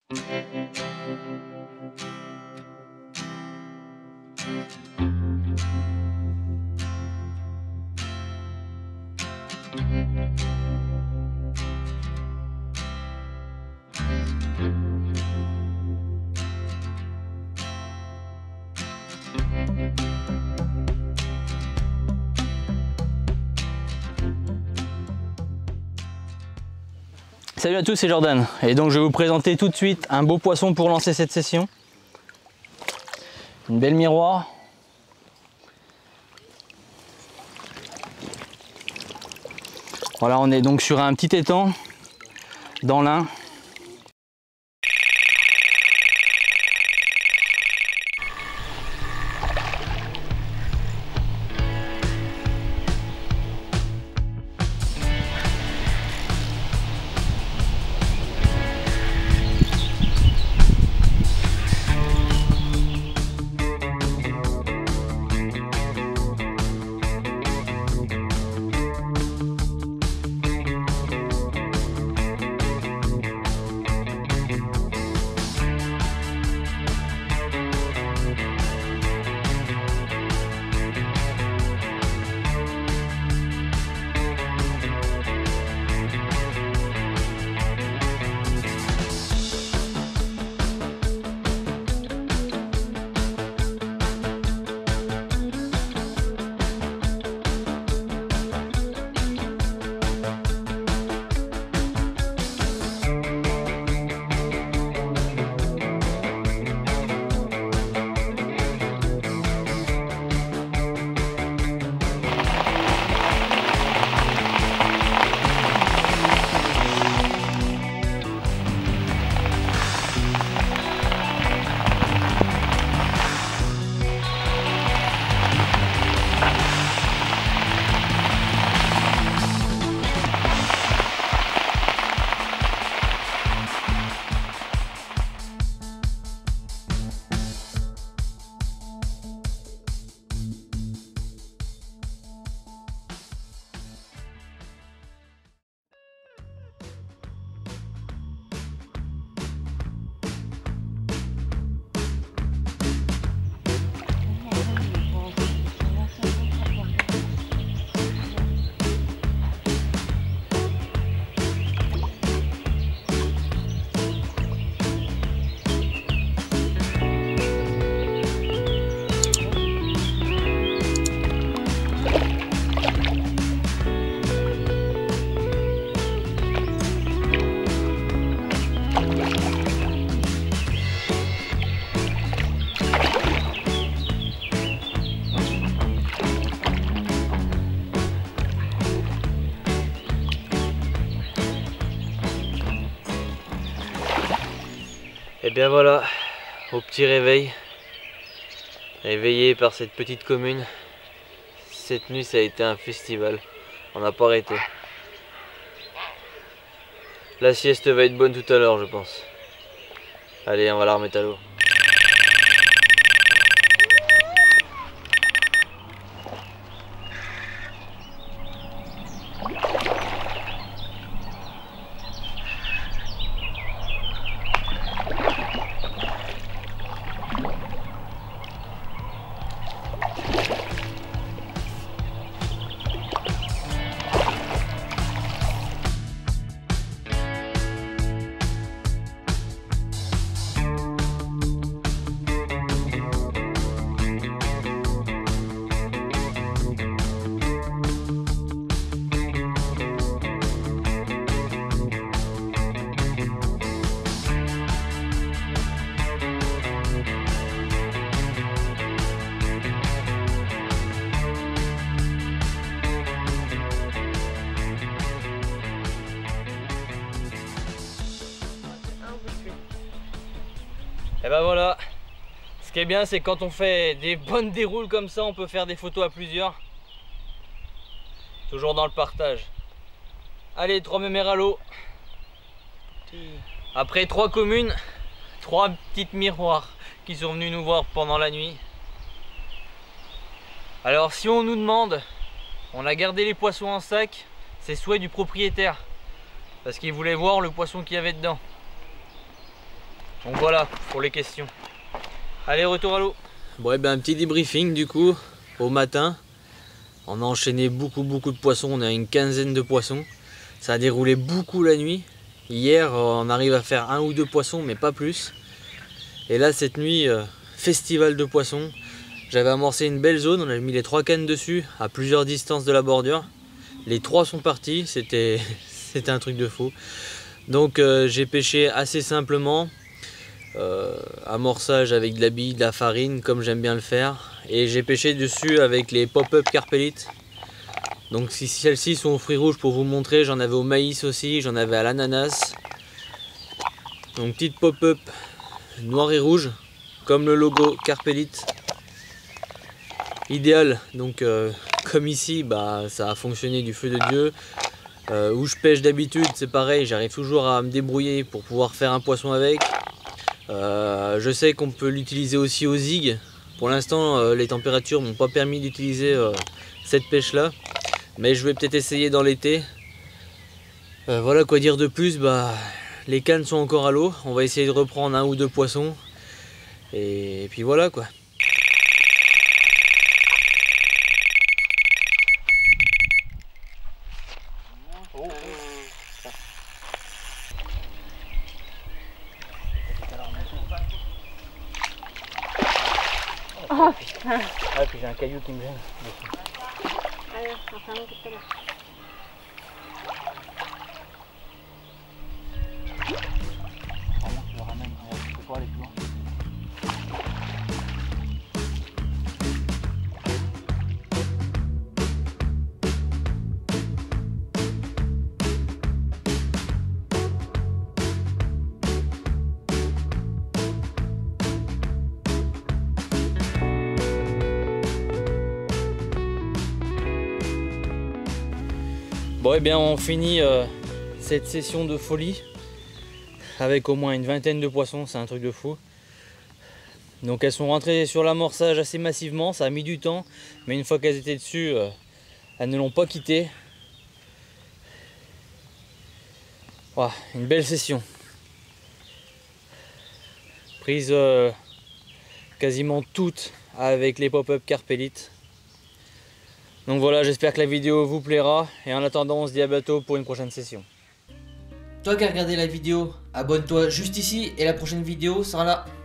Salut à tous, c'est Jordan et donc je vais vous présenter tout de suite un beau poisson pour lancer cette session. Une belle miroir. Voilà, on est donc sur un petit étang dans l'Ain. Et bien voilà, au petit réveil, éveillé par cette petite commune. Cette nuit ça a été un festival, on n'a pas arrêté. La sieste va être bonne tout à l'heure je pense. Allez, on va la remettre à l'eau. Et ben voilà, ce qui est bien c'est quand on fait des bonnes déroules comme ça, on peut faire des photos à plusieurs. Toujours dans le partage. Allez, 3 mémères à l'eau. Après 3 communes, 3 petites miroirs qui sont venus nous voir pendant la nuit. Alors si on nous demande, on a gardé les poissons en sac, c'est souhait du propriétaire. Parce qu'il voulait voir le poisson qu'il y avait dedans. Donc voilà pour les questions. Allez, retour à l'eau. Bon, et ben un petit débriefing du coup au matin. On a enchaîné beaucoup de poissons, on a une quinzaine de poissons. Ça a déroulé beaucoup la nuit. Hier on arrive à faire 1 ou 2 poissons mais pas plus. Et là cette nuit, festival de poissons. J'avais amorcé une belle zone, on avait mis les 3 cannes dessus à plusieurs distances de la bordure. Les 3 sont partis, c'était un truc de fou. Donc j'ai pêché assez simplement. Amorçage avec de la bille, de la farine comme j'aime bien le faire, et j'ai pêché dessus avec les pop-up carpellites. Donc si celles-ci sont aux fruits rouges pour vous montrer, j'en avais au maïs aussi, j'en avais à l'ananas. Donc petite pop-up noir et rouge comme le logo carpellite, idéal. Donc comme ici, bah ça a fonctionné du feu de Dieu. Où je pêche d'habitude c'est pareil, j'arrive toujours à me débrouiller pour pouvoir faire un poisson avec. Je sais qu'on peut l'utiliser aussi au zig. Pour l'instant les températures m'ont pas permis d'utiliser cette pêche là, mais je vais peut-être essayer dans l'été. Voilà quoi dire de plus, bah, les cannes sont encore à l'eau, on va essayer de reprendre 1 ou 2 poissons et puis voilà quoi. Oh putain. Ah puis j'ai un caillou qui me gêne. Allez, enfin un petit peu là. Vraiment, je le ramène, je peux pas aller plus loin. Bon, et bien on finit cette session de folie avec au moins une vingtaine de poissons, c'est un truc de fou. Donc elles sont rentrées sur l'amorçage assez massivement, ça a mis du temps, mais une fois qu'elles étaient dessus, elles ne l'ont pas quitté. Voilà, une belle session. Prise quasiment toute avec les pop-up carpellites. Donc voilà, j'espère que la vidéo vous plaira et en attendant on se dit à bientôt pour une prochaine session. Toi qui as regardé la vidéo, abonne-toi juste ici et la prochaine vidéo sera là.